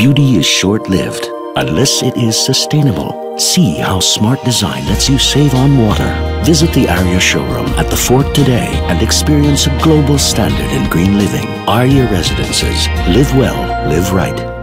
beauty is short-lived unless it is sustainable. See how smart design lets you save on water. Visit the Arya showroom at the Fort today and experience a global standard in green living. Arya Residences. Live well, live right.